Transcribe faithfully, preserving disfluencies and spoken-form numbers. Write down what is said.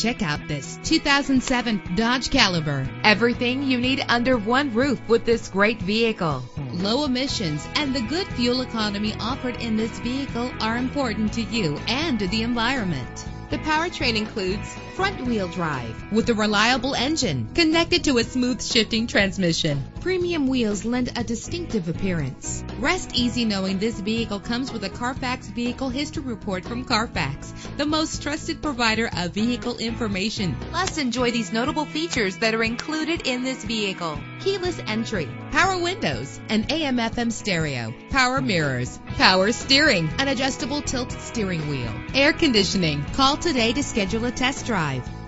Check out this two thousand seven Dodge Caliber. Everything you need under one roof with this great vehicle. Low emissions and the good fuel economy offered in this vehicle are important to you and to the environment. The powertrain includes front-wheel drive with a reliable engine connected to a smooth shifting transmission. Premium wheels lend a distinctive appearance. Rest easy knowing this vehicle comes with a Carfax Vehicle History Report from Carfax, the most trusted provider of vehicle information. Plus, enjoy these notable features that are included in this vehicle: Keyless entry, power windows, an A M F M stereo, power mirrors, power steering, an adjustable tilt steering wheel, air conditioning. Call today to schedule a test drive.